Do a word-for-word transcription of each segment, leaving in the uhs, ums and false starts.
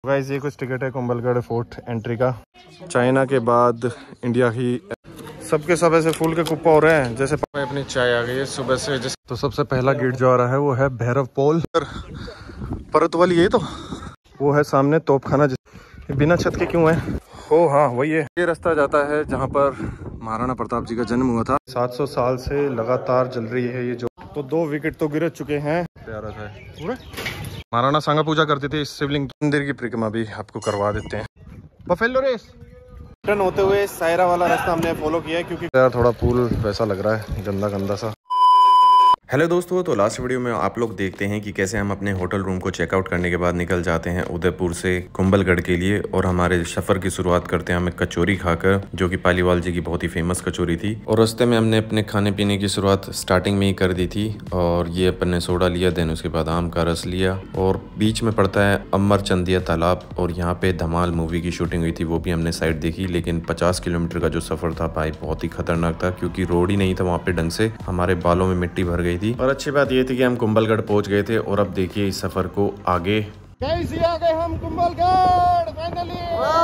Guys ये कुछ ticket है कुंभलगढ़ फोर्ट एंट्री का। चाइना के बाद इंडिया की सबके सब ऐसे फूल के कुप्पा हो रहे हैं जैसे अपनी चाय आ गई है सुबह से। जिस तो सबसे पहला गेट जो आ रहा है वो है भैरव पोल परत वाली। ये तो वो है सामने तोपखाना जिस बिना छत के क्यों है। ओ हाँ वही है। ये रास्ता जाता है जहाँ पर महाराणा प्रताप जी का जन्म हुआ था। सात सौ साल से लगातार जल रही है ये जो। तो दो विकेट तो गिर चुके हैं। प्यारा था पूरा। महाराणा सांगा पूजा करते थे। इस शिवलिंग मंदिर की परिक्रमा भी आपको करवा देते हैं। बफेलो रेस रिटर्न होते हुए सायरा वाला रास्ता हमने फॉलो किया है क्योंकि यार थोड़ा पूल वैसा लग रहा है गंदा गंदा सा। हेलो दोस्तों, तो लास्ट वीडियो में आप लोग देखते हैं कि कैसे हम अपने होटल रूम को चेकआउट करने के बाद निकल जाते हैं उदयपुर से कुंभलगढ़ के लिए। और हमारे सफ़र की शुरुआत करते हैं हमें कचौरी खाकर, जो कि पालीवाल जी की बहुत ही फेमस कचौरी थी। और रास्ते में हमने अपने खाने पीने की शुरुआत स्टार्टिंग में ही कर दी थी। और ये अपन ने सोडा लिया, देन उसके बाद आम का रस लिया। और बीच में पड़ता है अमर चंदिया तालाब और यहाँ पे धमाल मूवी की शूटिंग हुई थी, वो भी हमने साइड देखी। लेकिन पचास किलोमीटर का जो सफ़र था भाई बहुत ही खतरनाक था, क्योंकि रोड ही नहीं था वहाँ पे ढंग से। हमारे बालों में मिट्टी भर गई थी। और अच्छी बात ये थी कि हम कुंभलगढ़ पहुंच गए थे। और अब देखिए इस सफर को आगे कैसे आ गए हम कुंभलगढ़ फाइनली।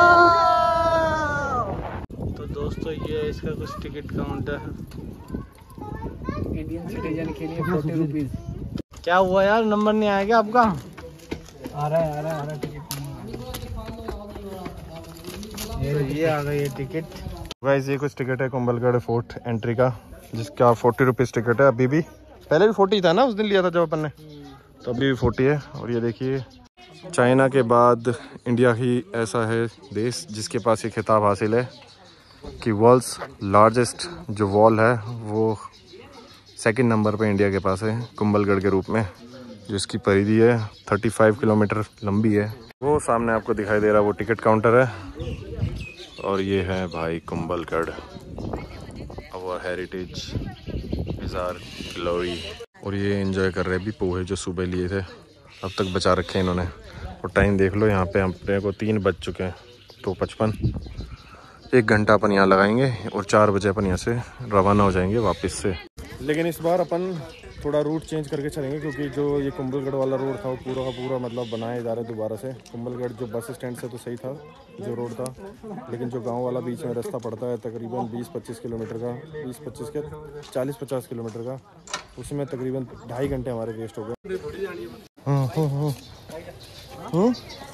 तो दोस्तों ये इसका कुछ टिकट काउंटर इंडियन सिटीजन के लिए फोर्टी रुपीज। क्या हुआ यार, नंबर नहीं आएगा आपका? आ रहा है आ रहा है आ रहा है टिकट। ये ये आ गई है टिकट। गाइस ये कुछ टिकट है कुंभलगढ़ फोर्ट एंट्री का, जिसका फोर्टी रुपीज़ टिकट है। अभी भी पहले भी फोर्टी था ना, उस दिन लिया था जब अपन ने, तो अभी भी फोर्टी है। और ये देखिए चाइना के बाद इंडिया ही ऐसा है देश जिसके पास ये खिताब हासिल है कि वर्ल्ड्स लार्जेस्ट जो वॉल है वो सेकंड नंबर पे इंडिया के पास है कुंभलगढ़ के रूप में, जिसकी परिधि है पैंतीस किलोमीटर लंबी है। वो सामने आपको दिखाई दे रहा है वो टिकट काउंटर है। और ये है भाई Kumbhalgarh, our heritage is our glory. और ये एंजॉय कर रहे हैं भी पोहे जो सुबह लिए थे, अब तक बचा रखे हैं इन्होंने। और टाइम देख लो यहाँ पे अपने को तीन बज चुके हैं, तो पचपन एक घंटा अपन यहाँ लगाएंगे और चार बजे अपन यहाँ से रवाना हो जाएंगे वापस से। लेकिन इस बार अपन थोड़ा रूट चेंज करके चलेंगे, क्योंकि जो ये कुंभलगढ़ वाला रोड था वो पूरा का पूरा मतलब बनाए जा रहे हैं दोबारा से। कुंभलगढ़ जो बस स्टैंड से तो सही था जो रोड था, लेकिन जो गांव वाला बीच में रास्ता पड़ता है तकरीबन बीस पच्चीस किलोमीटर का, बीस पच्चीस के चालीस पचास किलोमीटर का, उसमें तकरीबन ढाई घंटे हमारे वेस्ट हो गए। हाँ हाँ हाँ हाँ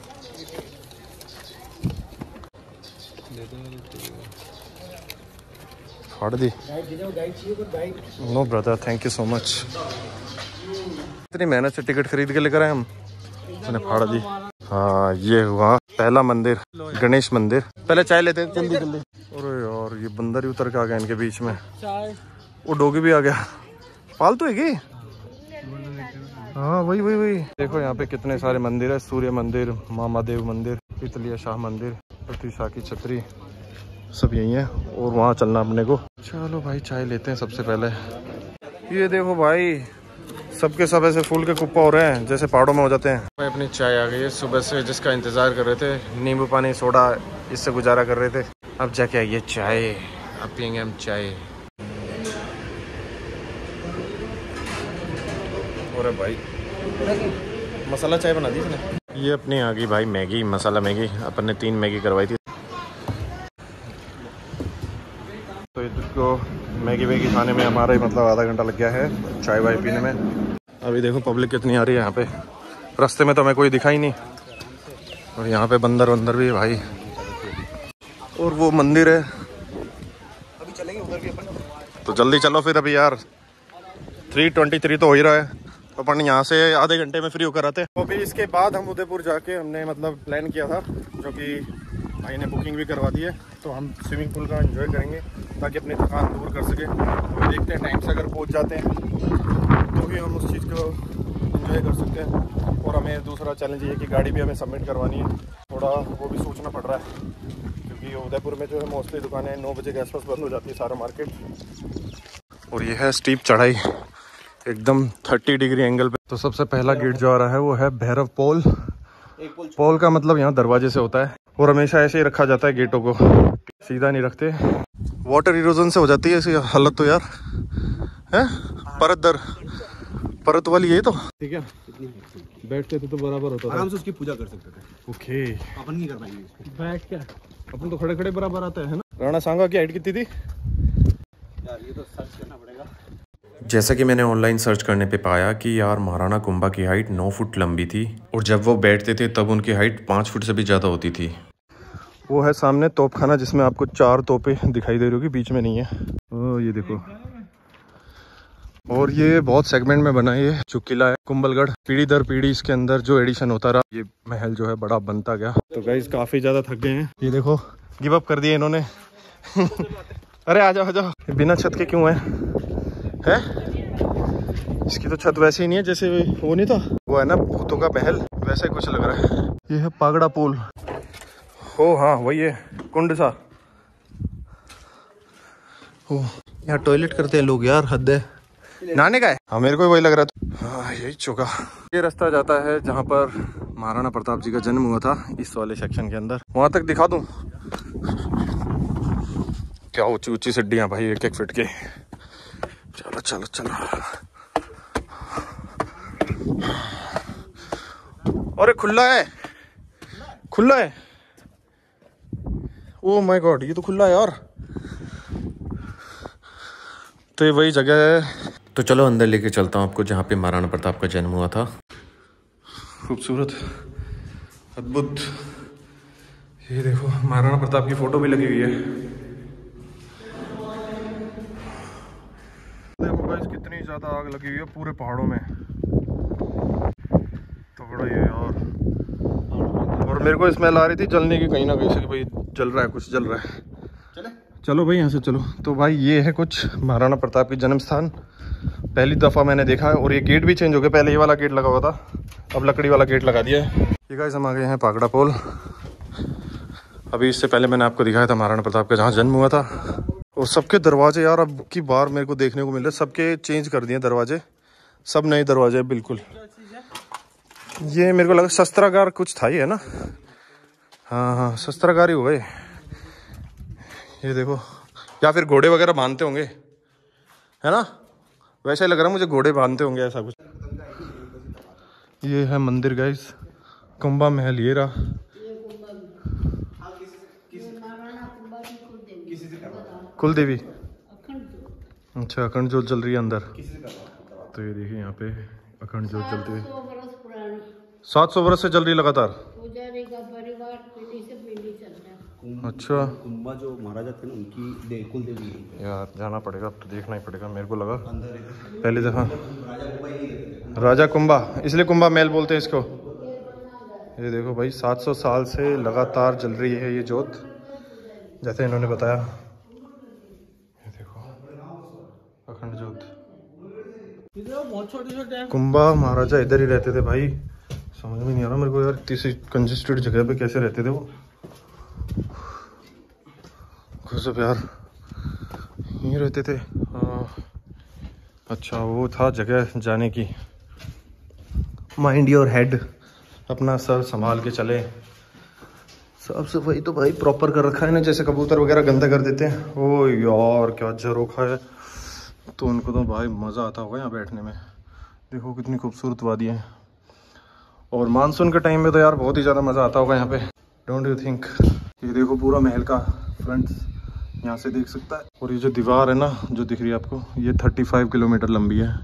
फाड़ दी। No brother, thank you so much. इतनी मेहनत से टिकट खरीद के लेकर आए हम, मैंने फाड़ दी। हाँ ये हुआ पहला मंदिर, गणेश मंदिर। पहले चाय लेते हैं जल्दी जल्दी। अरे यार ये बंदर ही उतर के आ गया इनके बीच में। वो डोगी भी आ गया। पालतू है की? हाँ वही वही वही। देखो यहाँ पे कितने सारे मंदिर है। सूर्य मंदिर, मामादेव मंदिर, पितलिया शाह मंदिर, पृथ्वी शाह की छतरी, सब यही है। और वहाँ चलना अपने को। चलो भाई चाय लेते हैं सबसे पहले। ये देखो भाई सबके सब ऐसे फूल के कुप्पा हो रहे हैं जैसे पहाड़ों में हो जाते हैं। भाई अपनी चाय आ गई है सुबह से, जिसका इंतजार कर रहे थे। नींबू पानी सोडा इससे गुजारा कर रहे थे। अब जाके आई है चाय, अब पियेंगे हम चाय। और भाई मसाला चाय बना दी इसने। ये अपनी आ गई भाई मैगी, मसाला मैगी। अपन ने तीन मैगी करवाई थी। तो इसको मैगी वैगी खाने में हमारा ही मतलब आधा घंटा लग गया है, चाय वाय पीने में। अभी देखो पब्लिक कितनी आ रही है यहाँ पे। रास्ते में तो हमें कोई दिखा ही नहीं। और यहाँ पे बंदर वंदर भी है भाई। और वो मंदिर है, अभी चलेंगे उधर भी अपन। तो जल्दी चलो फिर, अभी यार थ्री ट्वेंटी थ्री तो हो ही रहा है। तो अपन यहाँ से आधे घंटे में फ्री होकर आते। तो अभी इसके बाद हम उदयपुर जाके हमने मतलब प्लान किया था, जो कि भाई ने बुकिंग भी करवा दी है। तो हम स्विमिंग पूल का एंजॉय करेंगे ताकि अपनी थकान दूर कर सके। तो देखते हैं टाइम से अगर पहुंच जाते हैं तो भी हम उस चीज़ को एंजॉय कर सकते हैं। और हमें दूसरा चैलेंज ये है कि गाड़ी भी हमें सबमिट करवानी है, थोड़ा वो भी सोचना पड़ रहा है, क्योंकि उदयपुर में जो है मोस्टली दुकानें नौ बजे के आसपास बंद हो जाती है, सारा मार्केट। और ये है स्टीप चढ़ाई एकदम तीस डिग्री एंगल पे। तो सबसे पहला गेट जो आ रहा है वो है भैरव पोल। पोल का मतलब यहाँ दरवाजे से होता है। और हमेशा ऐसे ही रखा जाता है गेटों को, सीधा नहीं रखते। वाटर इरोजन से हो जाती है ऐसी हालत तो यार है। परत दर परत वाली है तो ठीक है, बैठते थे तो बराबर होता था, आराम से उसकी पूजा कर सकते थे। ओके, अपन नहीं कर पाएंगे बैठ क्या अपन तो खड़े खड़े बराबर आता है ना। राणा सांगा की हाइट कितनी थी यार, ये तो सर्च करना पड़ेगा। जैसा कि मैंने ऑनलाइन सर्च करने पे पाया कि यार महाराणा कुंभा की हाइट नौ फुट लंबी थी और जब वो बैठते थे तब उनकी हाइट पाँच फुट से भी ज़्यादा होती थी। वो है सामने तोपखाना जिसमें आपको चार तोपे दिखाई दे रही होगी, बीच में नहीं है। ओ ये देखो, और ये बहुत सेगमेंट में बना है ये जो किला है कुंभलगढ़। पीढ़ी दर पीढ़ी इसके अंदर जो एडिशन होता रहा, ये महल जो है बड़ा बनता गया। तो गाइस काफी ज्यादा थक गए हैं, ये देखो गिव अप कर दिए इन्होंने। अरे आ जाओ आ जाओ, बिना छत के क्यों है हैं? इसकी तो छत वैसे ही नहीं है जैसे वो नहीं था, वो है ना भूतों का महल, वैसे कुछ लग रहा है। ये है पागड़ा पुल। ओ हाँ वही है कुंड सा। ओ यहाँ टॉयलेट करते हैं लोग यार, हद है। नहाने का है? हाँ मेरे को वही लग रहा था। हाँ यही चुका। ये रास्ता जाता है जहाँ पर महाराणा प्रताप जी का जन्म हुआ था, इस वाले सेक्शन के अंदर। वहां तक दिखा दूं? क्या ऊंची ऊंची सीढ़ियां भाई, एक एक फीट के। चलो चलो चलो। अरे खुला है, खुला है। ओ माय गॉड, ये तो खुला है यार। तो ये वही जगह है। तो चलो अंदर लेके चलता हूँ आपको जहाँ पे महाराणा प्रताप का जन्म हुआ था। खूबसूरत, अद्भुत। ये देखो महाराणा प्रताप की फोटो भी लगी हुई है। देखो गाइस कितनी ज्यादा आग लगी हुई है पूरे पहाड़ों में, तो बड़ा ये यार। और मेरे को स्मेल आ रही थी जलने की कहीं ना कहीं से कि भाई जल रहा है, कुछ जल रहा है। चले चलो भाई यहाँ से चलो। तो भाई ये है कुछ महाराणा प्रताप की जन्म स्थान। पहली दफ़ा मैंने देखा है, और ये गेट भी चेंज हो गया। पहले ये वाला गेट लगा हुआ था, अब लकड़ी वाला गेट लगा दिया है। ये गाइस हम आ गए हैं पागड़ा पुल। अभी इससे पहले मैंने आपको दिखाया था महाराणा प्रताप का जहाँ जन्म हुआ था। और सबके दरवाजे यार अब की बार मेरे को देखने को मिल रहे, सबके चेंज कर दिए दरवाजे, सब नए दरवाजे बिल्कुल। ये मेरे को लगा शस्त्रागार कुछ था, ही है ना? हाँ हाँ शस्त्रागार ही हो गए। ये देखो, या फिर घोड़े वगैरह बांधते होंगे, है ना? वैसा ही लग रहा है मुझे, घोड़े बांधते होंगे ऐसा कुछ। ये है मंदिर गाइस, कुंभा महल। ये रहा। कुलदेवी, अच्छा अखंड जोत जल रही है अंदर। तो ये देखिए यहाँ पे अखंड जोत जलती है, सात सौ वर्ष से जल रही लगातार। अच्छा, कुंभा जो महाराजा थे ना, उनकी दे कुल देवी है। यार जाना पड़ेगा, अब तो देखना ही पड़ेगा। मेरे को लगा पहली दफा राजा कुंभा, इसलिए कुंभा महल बोलते हैं इसको। ये देखो भाई सात सौ साल से लगातार जल रही है ये जोत, जैसे इन्होंने बताया। ये देखो अखंड जोत। बहुत छोटे छोटे कुंभा महाराजा इधर ही रहते थे भाई। समझ में नहीं आ रहा मेरे को यार, इतनी कंजेस्टेड जगह पे कैसे रहते थे वो। सब यार यहीं रहते थे। आ, अच्छा वो था जगह जाने की। माइंड योर हेड, अपना सर संभाल के चले। साफ सफाई तो भाई प्रॉपर कर रखा है ना, जैसे कबूतर वगैरह गंदा कर देते हैं। ओ यार क्या झरोखा है, तो उनको तो भाई मज़ा आता होगा यहाँ बैठने में। देखो कितनी खूबसूरत वादी है, और मानसून के टाइम में तो यार बहुत ही ज़्यादा मज़ा आता होगा यहाँ पे, डोंट यू थिंक? ये देखो पूरा महल का फ्रंट यहाँ से देख सकता है। और ये जो दीवार है ना जो दिख रही है आपको, ये पैंतीस किलोमीटर लंबी है।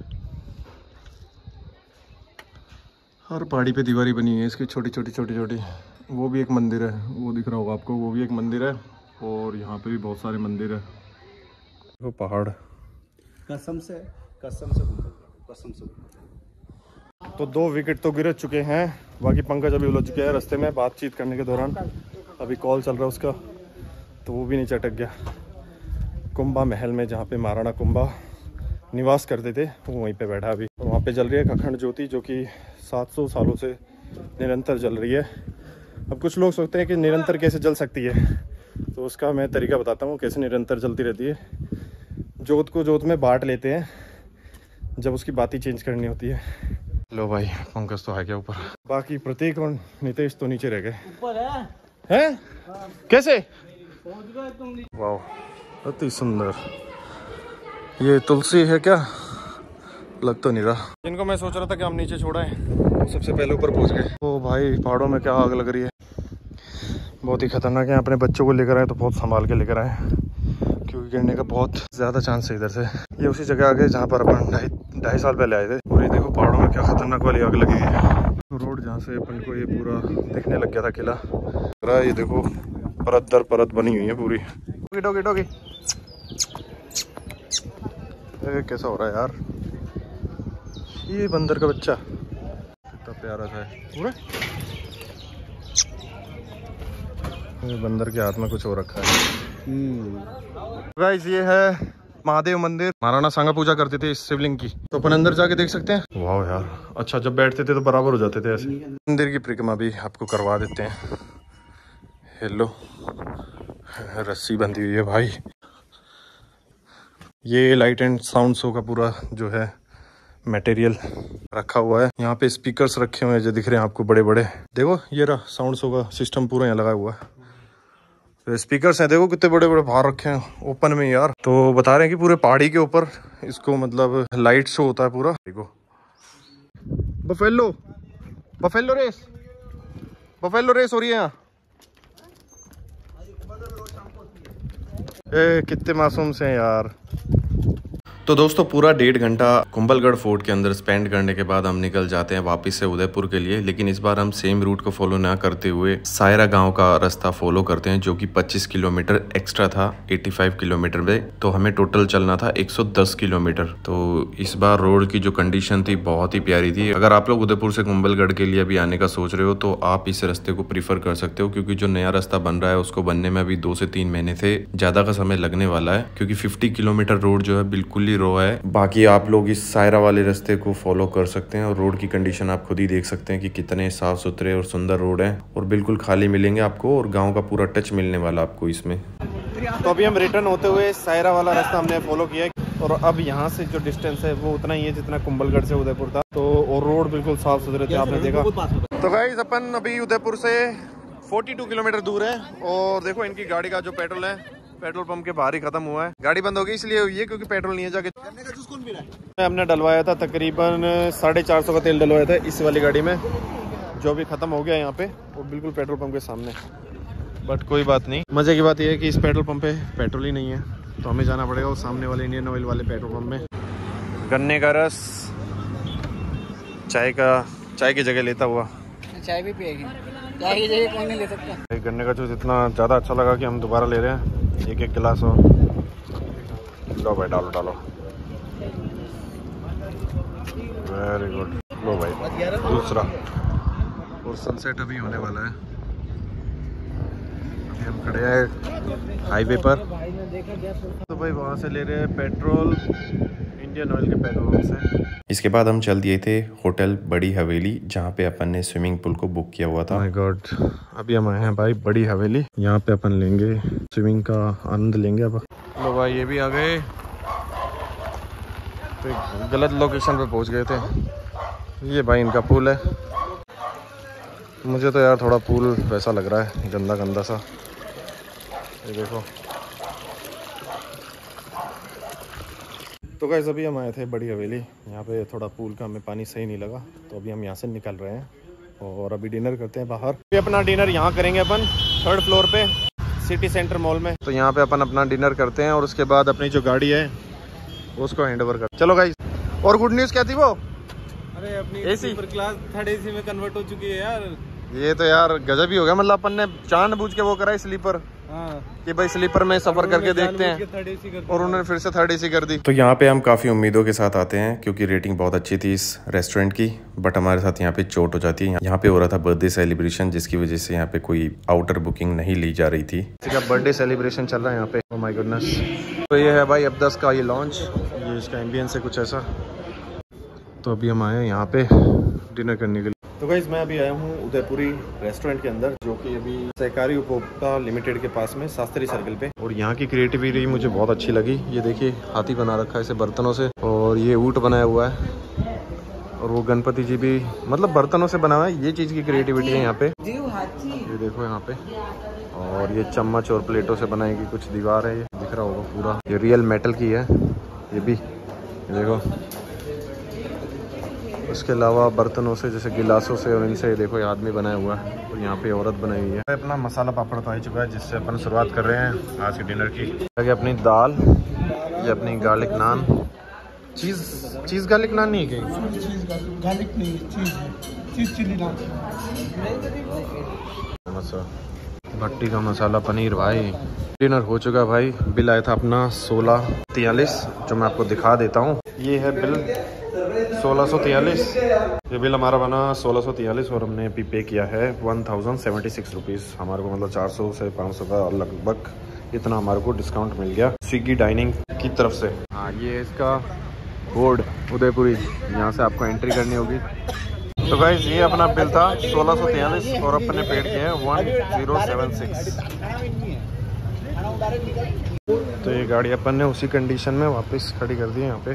हर पहाड़ी पे दीवारी बनी है इसकी, छोटी छोटी छोटी छोटी। वो भी एक मंदिर है, वो दिख रहा होगा आपको, वो भी एक मंदिर है। और यहाँ पे भी बहुत सारे मंदिर है। वो पहाड़ कसम से कसम से कसम से। तो दो विकेट तो गिर चुके हैं, बाकी पंकज अभी उलझ गया है रास्ते में बातचीत करने के दौरान। अभी कॉल चल रहा है उसका, तो वो भी नीचे अटक गया। कुंभा महल में जहाँ पे महाराणा कुंभा निवास करते थे, वो वहीं पे बैठा अभी। और वहाँ पे जल रही है अखंड ज्योति, जो कि सात सौ सालों से निरंतर जल रही है। अब कुछ लोग सोचते हैं कि निरंतर कैसे जल सकती है, तो उसका मैं तरीका बताता हूँ कैसे निरंतर जलती रहती है। जोत को जोत में बांट लेते हैं जब उसकी बाती चेंज करनी होती है। लो भाई पंकज तो आ गया ऊपर, बाकी प्रतीक और नितेश तो नीचे रह गए। ऊपर है हैं? कैसे? पहुंच गए तुम। वाह अति सुंदर। ये तुलसी है क्या? लग तो नहीं रहा। जिनको मैं सोच रहा था कि हम नीचे छोड़ा है, वो सबसे पहले ऊपर पहुंच गए। ओ भाई पहाड़ों में क्या आग लग रही है, बहुत ही खतरनाक है। अपने बच्चों को लेकर आए तो बहुत संभाल के लेकर आए, क्योंकि गिरने का बहुत ज़्यादा चांस है इधर से। ये उसी जगह आ गए जहाँ पर अपन ढाई ढाई साल पहले आए थे। और ये देखो पहाड़ों में क्या खतरनाक वाली आग लगी है। रोड जहाँ से अपन को ये पूरा दिखने लग गया था किला, ये देखो परत दर परत बनी हुई है पूरी। डोगी डोगी कैसा हो रहा है यार, ये बंदर का बच्चा कितना प्यारा सा है पूरा। बंदर के हाथ में कुछ हो रखा है। गाइस ये है महादेव मंदिर। महाराणा सांगा पूजा करते थे इस शिवलिंग की, तो अपन अंदर जाके देख सकते हैं। वाह यार, अच्छा जब बैठते थे तो बराबर हो जाते थे ऐसे। मंदिर की परिक्रमा भी आपको करवा देते हैं। हेलो, रस्सी बंधी हुई है भाई। ये लाइट एंड साउंड शो का पूरा जो है मटेरियल रखा हुआ है। यहाँ पे स्पीकर्स रखे हुए हैं जो दिख रहे हैं आपको बड़े बड़े। देखो ये रहा साउंड शो का सिस्टम पूरा यहाँ लगा हुआ है। तो स्पीकर्स हैं देखो कितने बड़े बड़े बाहर रखे हैं ओपन में यार। तो बता रहे हैं कि पूरे पहाड़ी के ऊपर इसको मतलब लाइट शो होता है पूरा। देखो buffalo buffalo race buffalo race हो रही है यहाँ। ए कितने मासूम से हैं यार। तो दोस्तों पूरा डेढ़ घंटा कुंभलगढ़ फोर्ट के अंदर स्पेंड करने के बाद हम निकल जाते हैं वापस से उदयपुर के लिए। लेकिन इस बार हम सेम रूट को फॉलो ना करते हुए सायरा गांव का रास्ता फॉलो करते हैं, जो कि पच्चीस किलोमीटर एक्स्ट्रा था पचासी किलोमीटर में। तो हमें टोटल चलना था एक सौ दस किलोमीटर। तो इस बार रोड की जो कंडीशन थी बहुत ही प्यारी थी। अगर आप लोग उदयपुर से कुंभलगढ़ के लिए अभी आने का सोच रहे हो तो आप इस रास्ते को प्रीफर कर सकते हो, क्योंकि जो नया रास्ता बन रहा है उसको बनने में अभी दो से तीन महीने से ज्यादा का समय लगने वाला है, क्योंकि पचास किलोमीटर रोड जो है बिल्कुल ही रो है। बाकी आप लोग इस सायरा वाले रास्ते को फॉलो कर सकते हैं और रोड की कंडीशन आप खुद ही देख सकते हैं कि कितने साफ सुथरे और सुंदर रोड है और बिल्कुल खाली मिलेंगे आपको, और गांव का पूरा टच मिलने वाला आपको इसमें। तो अभी हम रिटर्न होते हुए सायरा वाला रास्ता हमने फॉलो किया है, और अब यहाँ से जो डिस्टेंस है वो उतना ही है जितना कुंभलगढ़ से उदयपुर था। तो और रोड बिल्कुल साफ सुथरे थे, आपने देखा। तो गाइस अपन अभी उदयपुर से बयालीस किलोमीटर दूर है, और देखो इनकी गाड़ी का जो पेट्रोल है पेट्रोल पंप के बाहर ही खत्म हुआ है। गाड़ी बंद हो गई इसलिए हुई है क्योंकि पेट्रोल नहीं है। जाके गन्ने का जूस कौन पी रहा है? हमने डलवाया था तकरीबन साढ़े चार सौ का तेल डलवाया था इस वाली गाड़ी में, जो भी खत्म हो गया यहाँ पे, और बिल्कुल पेट्रोल पंप के सामने। बट कोई बात नहीं, मजे की बात यह है कि इस पेट्रोल पंप पे पेट्रोल ही नहीं है, तो हमें जाना पड़ेगा उस सामने वाले इंडियन ऑयल वाले पेट्रोल पंप में। गन्ने का रस चाय का चाय की जगह लेता हुआ, चाय भी पिएगी, चाय की जगह कौन नहीं ले सकता। गन्ने का जूस इतना ज़्यादा अच्छा लगा कि हम दोबारा ले रहे हैं। एक एक गिलास हो, लो भाई डालो डालो, वेरी गुड। लो भाई दूसरा। और सनसेट अभी होने वाला है। अभी हम खड़े हैं हाईवे पर, तो भाई वहाँ से ले रहे हैं पेट्रोल इंडियन ऑयल के पेट्रोल पंप से। इसके बाद हम चल दिए थे होटल बड़ी हवेली, जहाँ पे अपन ने स्विमिंग पूल को बुक किया हुआ था। माय गॉड, अभी हम आए हैं भाई बड़ी हवेली, यहाँ पे अपन लेंगे स्विमिंग का आनंद लेंगे। अब लो भाई ये भी आ गए, तो गलत लोकेशन पे पहुँच गए थे। ये भाई इनका पूल है। मुझे तो यार थोड़ा पूल वैसा लग रहा है, गंदा गंदा सा। ये देखो। तो गाइस अभी हम आए थे बड़ी हवेली, यहाँ पे थोड़ा पूल का हमें पानी सही नहीं लगा, तो अभी हम यहाँ से निकल रहे हैं और अभी डिनर करते हैं बाहर। अभी अपना डिनर यहाँ करेंगे अपन थर्ड फ्लोर पे सिटी सेंटर मॉल में। तो यहाँ पे अपन अपना डिनर करते हैं और उसके बाद अपनी जो गाड़ी है उसको हैंड ओवर कर। चलो गाइस, और गुड न्यूज़ क्या थी वो? अरे अपनी AC super class third AC में कन्वर्ट हो चुकी है यार। ये तो यार गजब ही हो गया, मतलब अपन ने जानबूझ के वो करा है स्लीपर, हाँ। कि भाई स्लीपर में सफर करके देखते हैं, और उन्होंने फिर से थर्ड एसी कर दी। तो यहाँ पे हम काफ़ी उम्मीदों के साथ आते हैं, क्योंकि रेटिंग बहुत अच्छी थी इस रेस्टोरेंट की, बट हमारे साथ यहाँ पे चोट हो जाती है। यहाँ पे हो रहा था बर्थडे सेलिब्रेशन, जिसकी वजह से यहाँ पे कोई आउटर बुकिंग नहीं ली जा रही थी। बर्थडे सेलिब्रेशन चल रहा है यहाँ पे। Oh my goodness. तो ये है भाई अब्दस का ये लॉन्च, ये इसका एम्बियंस है कुछ ऐसा। तो अभी हम आए हैं यहाँ पे डिनर करने के लिए। तो गाइस मैं अभी आया हूँ उदयपुरी रेस्टोरेंट के अंदर, जो कि अभी सहकारी उपभोक्ता लिमिटेड के पास में शास्त्री सर्कल पे। और यहाँ की क्रिएटिविटी मुझे बहुत अच्छी लगी। ये देखिए हाथी बना रखा है इसे बर्तनों से, और ये ऊँट बनाया हुआ है, और वो गणपति जी भी मतलब बर्तनों से बना हुआ है। ये चीज़ की क्रिएटिविटी है यहाँ पे, ये देखो यहाँ पे। और ये चम्मच और प्लेटों से बनाई गई कुछ दीवार है, ये दिख रहा होगा पूरा, ये रियल मेटल की है ये भी, ये देखो। उसके अलावा बर्तनों से जैसे गिलासों से और इनसे देखो ये आदमी बनाया हुआ है और यहाँ पे औरत बनाई हुई है। अपना मसाला पापड़ तो आ ही चुका है जिससे अपन शुरुआत कर रहे हैं आज के डिनर की। आगे अपनी दाल, ये अपनी गार्लिक नान, चीज़ चीज़ गार्लिक नान नहीं है कहीं? गार्लिक नहीं, चीज़ चीज़ चिल्ली नान। भट्टी का मसाला पनीर। भाई डिनर हो चुका भाई। बिल आया था अपना सोलह तियालीस, जो मैं आपको दिखा देता हूँ। ये है बिल सोलह सौ तियालीस। ये बिल हमारा बना सोलह सौ तियालीस और हमने अभी पे किया है one thousand seventy six rupees. हमारे को मतलब चार सौ से पाँच सौ का लगभग इतना हमारे को डिस्काउंट मिल गया स्विगी डाइनिंग की तरफ से। हाँ, ये इसका बोर्ड उदयपुरी, यहाँ से आपको एंट्री करनी होगी। तो गाइस ये अपना बिल था सोलह सौ तियालीस और अपने पेड किए हैं वन जीरो सेवन सिक्स। तो ये गाड़ी अपन ने उसी कंडीशन में वापस खड़ी कर दी है यहाँ पे।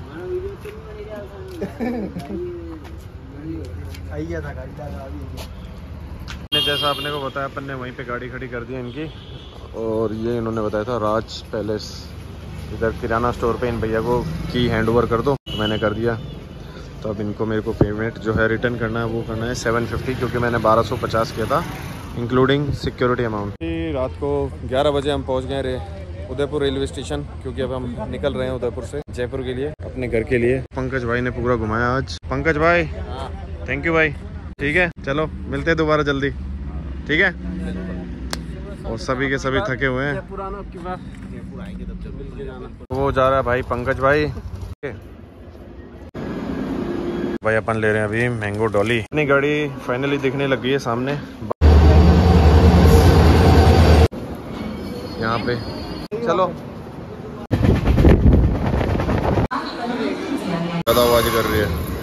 जैसा आपने को बताया अपन ने वहीं पे गाड़ी खड़ी कर दी है इनकी। और ये इन्होंने बताया था राज पैलेस, इधर किराना स्टोर पे इन भैया को की हैंड ओवर कर दो। तो मैंने कर दिया। तो अब इनको मेरे को पेमेंट जो है रिटर्न करना है वो करना है सेवन फिफ्टी, क्योंकि मैंने बारह सौ पचास किया था इंक्लूडिंग सिक्योरिटी अमाउंट। रात को ग्यारह बजे हम पहुंच गए रे उदयपुर रेलवे स्टेशन, क्योंकि अब हम निकल रहे हैं उदयपुर से जयपुर के लिए, अपने घर के लिए। पंकज भाई ने पूरा घुमाया आज। पंकज भाई थैंक यू भाई। ठीक है, चलो मिलते हैं दोबारा जल्दी। ठीक है। और सभी के सभी थके हुए हैं। वो जा रहा है भाई पंकज भाई। भाई अपन ले रहे हैं अभी मैंगो डॉली। अपनी गाड़ी फाइनली दिखने लगी है सामने यहाँ पे। चलो ज़्यादा आवाज कर रही है।